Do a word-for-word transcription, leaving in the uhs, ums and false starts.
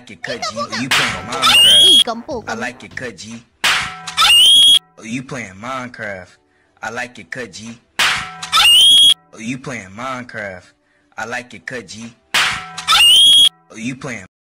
like it cut G. Oh, you playing Minecraft. I like it cut G. Oh, you playing Minecraft. I like it cut G. Oh, you playing Minecraft. I like it cut G. Oh, you playing